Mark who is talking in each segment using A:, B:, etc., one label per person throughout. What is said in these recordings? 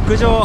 A: 陸上。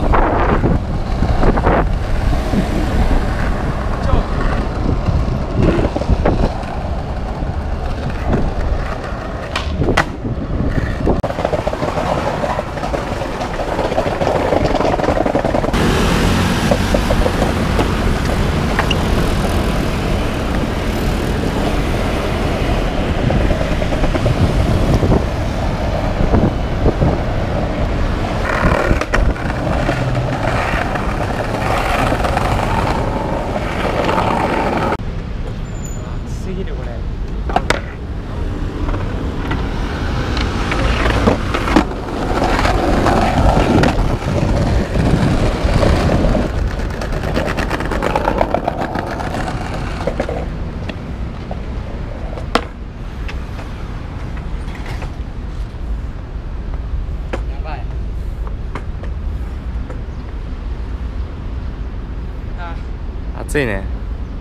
A: 暑いね。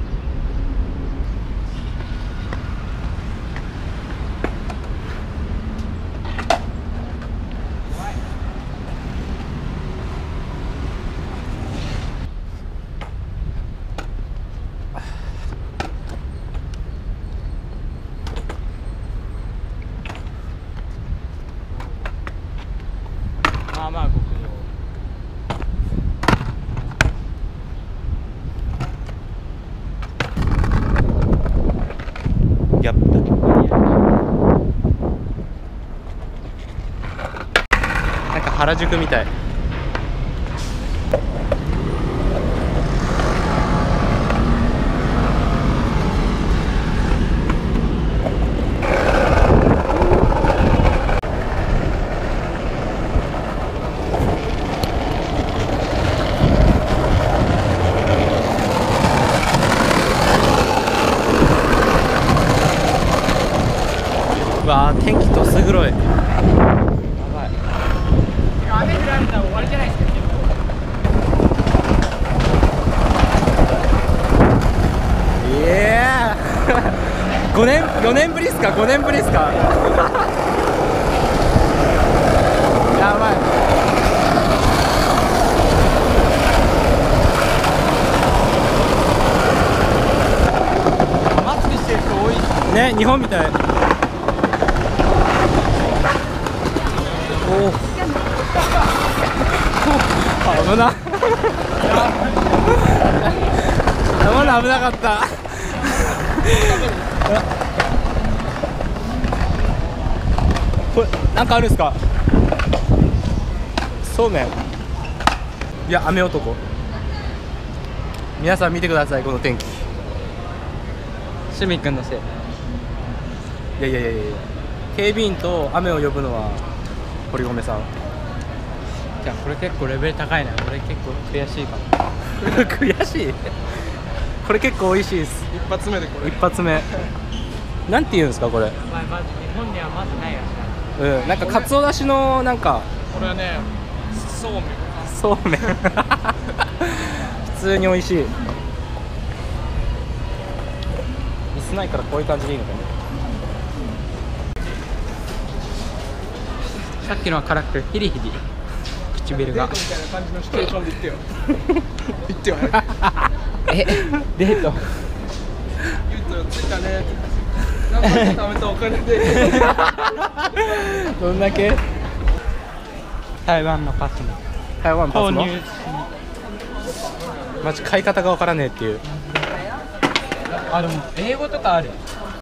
A: まあまあ極上。ギャップ。なんか原宿みたい。うわー、天気どす黒い。やばい。雨降られたら終わりじゃないですか。いやー4年ぶりっすか。5年ぶりっすか。やばい。マスクしてる人多いね。日本みたい。おお、危な。まだ危なかった。これなんかあるんですか。そうめん。いや、雨男。皆さん見てください、この天気。
B: 趣味くんのせい。
A: いやいやいやいや、警備員と雨を呼ぶのは堀米さん。
B: じゃあこれ結構レベル高いな。俺結構悔しいかも。
A: 悔しい。これ結構美味しいです。
B: 一発目でこれ。
A: 一発目。なんて言うんですかこれ。
B: まず日本にはまずないやつだ。
A: なんかかつおだしのなんか。
B: これはね、そうめん。
A: そうめん。普通に美味しい。椅子ないからこういう感じでいいのかな。
B: さっきのは辛くてヒリヒリ。唇が。
C: みたいな感じのシチュエーションで言ってよ。言ってよ。
B: デート。
C: 言うとよ、ついたね。何回貯めたお金で。
A: どんだけ。
B: 台湾のパスも
A: 台湾パスも
B: 購入し。
A: マジ買い方がわからねえっていう。
B: あ、でも英語とかある。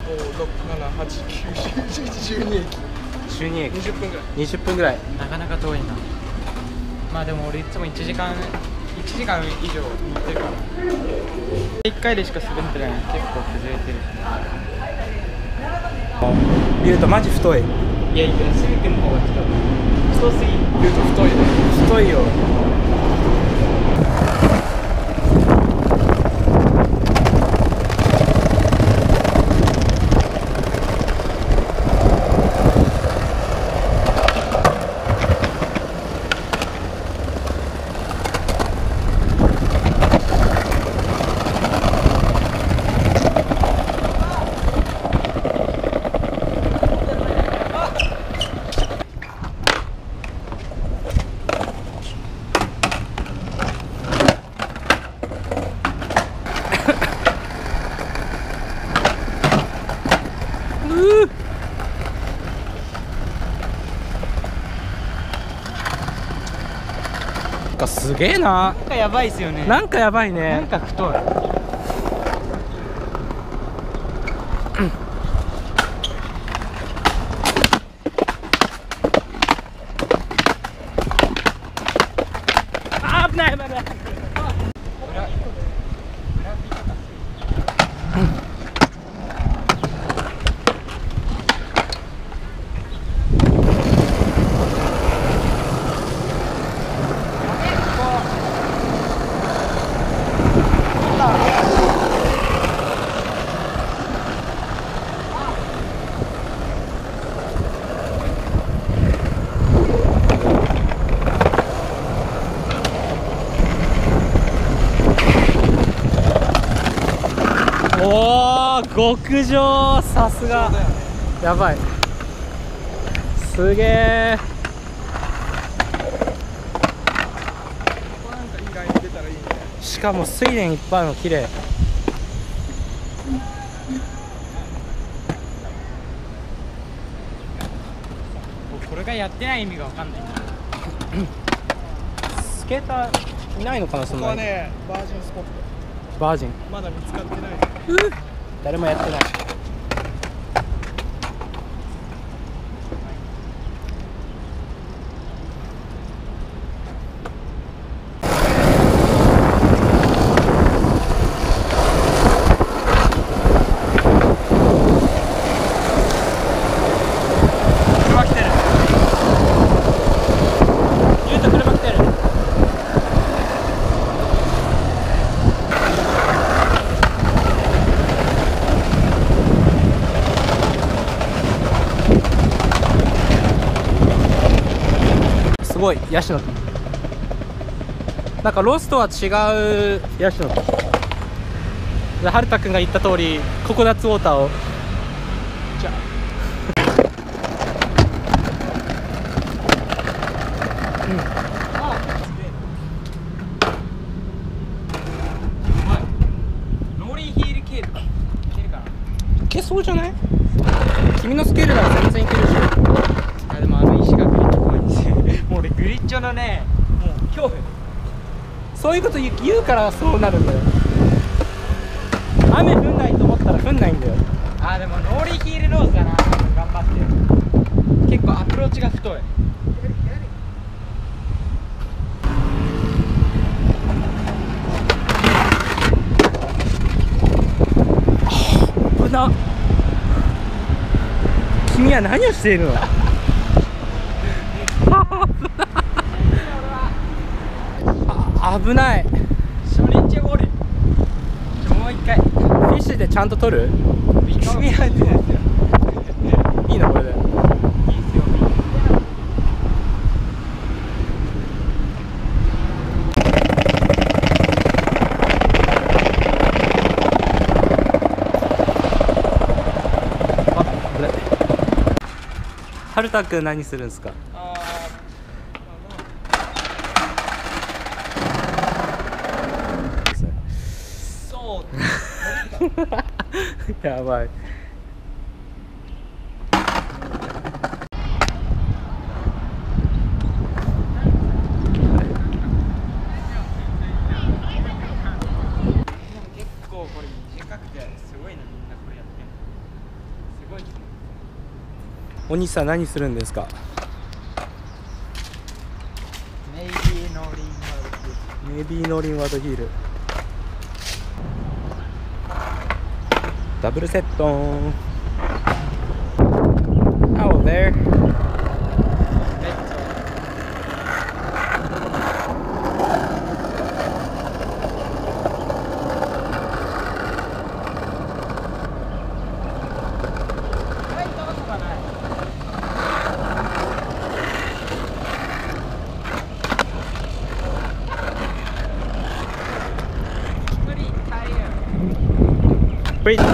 C: 5、6、7、8、9、10、11、12駅。
A: 12駅。
C: 20分ぐらい。
A: 20分ぐらい。
B: なかなか遠いな。まあでも俺いつも1時間以上乗ってるから。1回でしか滑ってないのに結構崩れてる。
A: リュウトマジ太い。
B: いやいや、シミ君の方がちょっと太すぎる。
C: 言うと太いね。
A: 太いよ。 すげえな。
B: なんかやばいっすよね。
A: なんかやばいね。
B: なんか太い。
A: あ、危ない危ない危ない。おお、極上、さすが。やばい。すげえ。
C: なんかいいライン出たらいいね。
A: しかも水田いっぱいの綺麗。
B: これがやってない意味がわかんない。
A: スケーターいないのかな、そ
C: こ
A: んなに。
C: こはね、バージンスポット。
A: バージン。
C: まだ見つかってない。
A: 誰もやってない。
B: 車来てる。
A: ゆうと車来てる。すごい、ヤシの木。なんかロスとは違うヤシの木で、はるたくんが言った通りココナッツウォーターを。じゃあ
B: ノーリーヒール系とかいけるかな。
A: いけそうじゃない？君のスケールなら全然いけるし。
B: あ、でもあの石がグリッチ怖いんですよ。もう俺グリッチョのね、もう恐怖。
A: そういうこと言うからそうなるんだよ。雨降んないと思ったら降んないんだよ。
B: あ、でもノーリーヒールローズだな。頑張って。結構アプローチが太い。
A: 危な。君は何をしているの？危ない。
B: 初日ゴール。もう一回。
A: フィッシュでちゃんと取る？
B: ビッグミ入ってないですよ。
A: いいのこれで。
B: いいっすよ。
A: はるたくん何するんすか？
C: そう
A: やばい。
B: 結構これ短くてすごいな、みんなこれやってんの。すごいですね。
A: お兄さん何するんですか？
B: ネイビーノーリンワード。
A: ネイビーノーリンワードヒール。ダブルセットン。Oh, there. ブリッジ。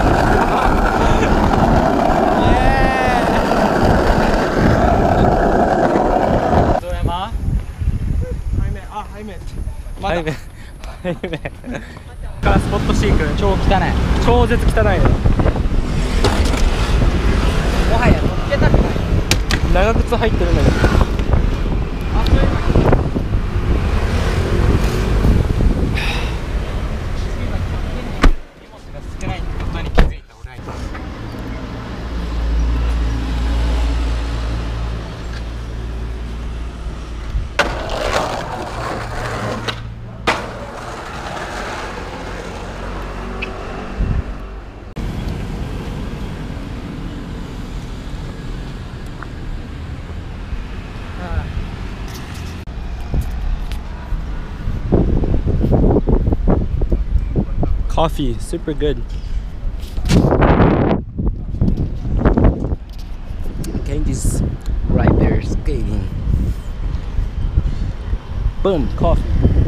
B: どうやま？
C: 背面
B: まだ
A: はいねからスポットシーク
B: 超汚い。
A: 超絶汚いよ。
B: もはや乗っけたくない。
A: 長靴入ってるんだけど。
B: あ、そういうの。
A: coffee, super good. Kenji's right there skating. Boom, coffee.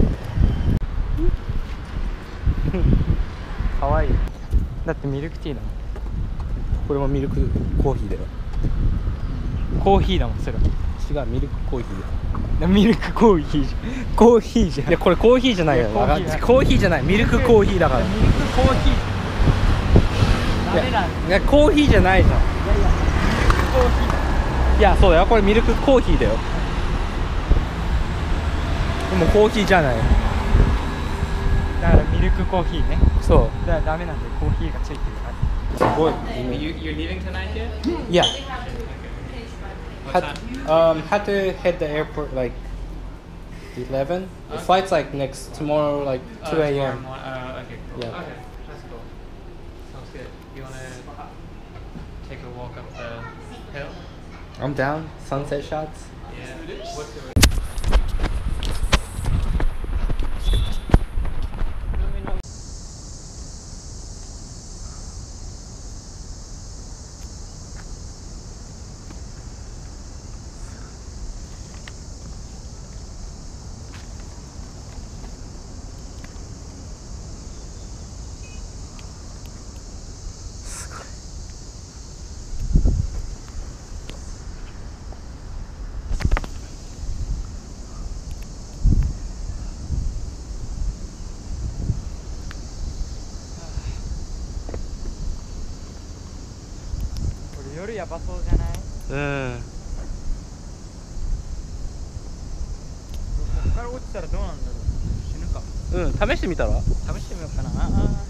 B: かわいい。だってミルクティーだもん。
A: これもミルクコーヒーだよ。
B: コーヒーだもんそれ。
A: 違う、ミルクコーヒーだよ。
B: ミルクコーヒーじゃん。コーヒーじゃん。
A: いや、これコーヒーじゃないよ。
B: コーヒーだ
A: コーヒーじゃない、ミルクコーヒーだから。
B: ミルクコーヒー。ダメなんだ。
A: いや、コーヒーじゃないじゃん。
B: コーヒーだ。
A: いや、そうだよ、これミルクコーヒーだよ。でもコーヒーじゃない。
B: だからミルクコーヒーね。
A: そう。
B: だからダメなんでコーヒーがついてるから。
A: すごい。
C: You're leaving tonight here?
A: Yeah.
C: What time?
A: Had to hit the airport like 11. The flight's like next tomorrow, like 2 a.m.
C: Okay, cool.
A: Yeah.
C: Okay, that's cool. Sounds good. You wanna take a walk up the hill?
A: I'm down. Sunset shots.
C: Yeah. What's your
B: これ夜やばそうじゃない？
A: うん。
B: ここから落ちたらどうなんだろう。死ぬか。
A: うん、試してみたら？
B: 試してみようかな。